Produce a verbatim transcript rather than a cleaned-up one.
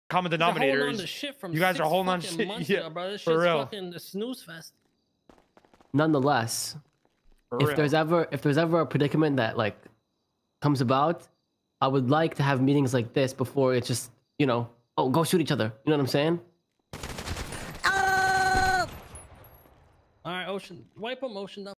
common denominator is shit from you guys are holding on shit. Months, Yeah, bro. This for shit's real. fucking a snooze fest. Nonetheless, For if real. there's ever if there's ever a predicament that like comes about, I would like to have meetings like this before it's just, you know, oh, go shoot each other. You know what I'm saying? All right, Ocean, wipe them, Ocean.